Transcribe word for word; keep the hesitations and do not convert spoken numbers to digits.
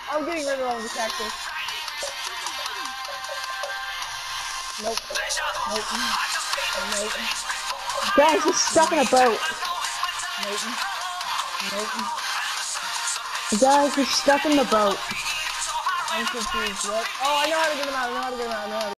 I'm getting rid of all the cactus. Nope. Nope. Nope. Guys, he's stuck in a boat. Nope. Nope. Guys, he's stuck in the boat. I'm confused. What? Oh, I know how to get him out. I know how to get him out. I know how to